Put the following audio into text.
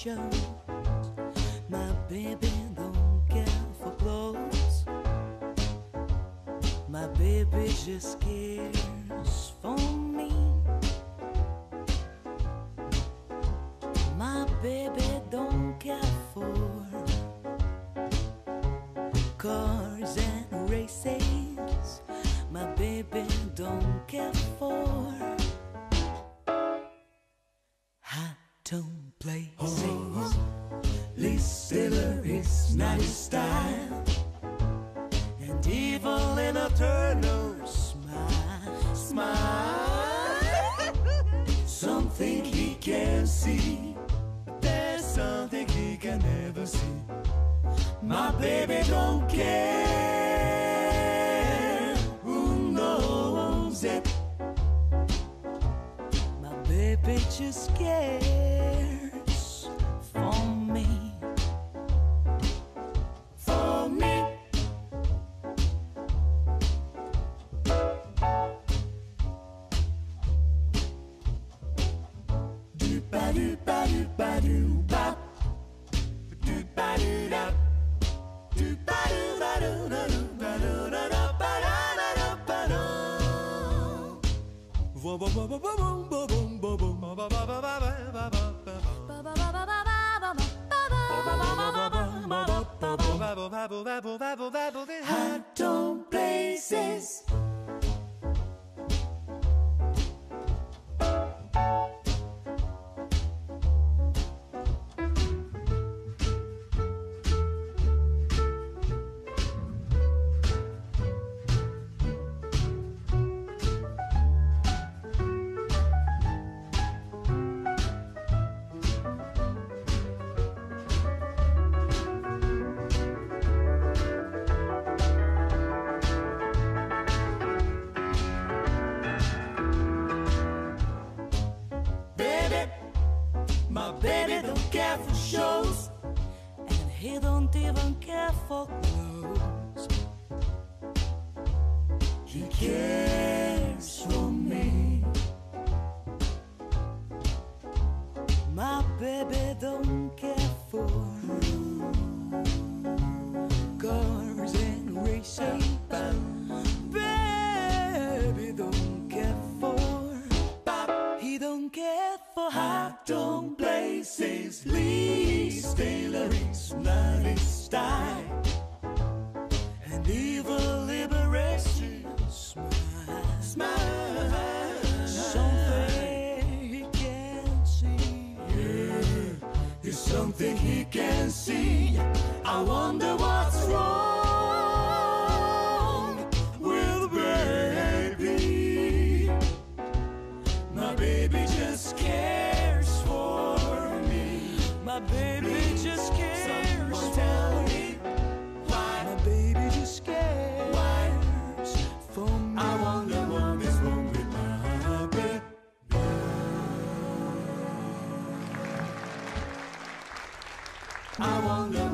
shows. My baby don't care for clothes. My baby just cares for me. My baby don't care for cars and races. My baby don't care for high tone places. Lee Stiller is not his style, and evil in a turtle smile, smile. Something he can't see, there's something he can never see. My baby don't care who knows it. My baby just cares for me. For me. Do-ba-do-ba-do-ba-do-bop. Do-ba-do-da. Hot tone places. My baby don't care for shows, and he don't even care for clothes. He cares for me. My baby don't care for cars and racing. Baby don't care for, he don't care for hot tone places. Lee Taylor is not his style, and evil liberation smile, smile. Something he can't see, yeah, it's something he can't see. I wonder what's wrong with baby. My baby just cares for me. My baby just cares. Someone tell me why. My baby just cares for me. I wonder what is wrong with my baby. I wonder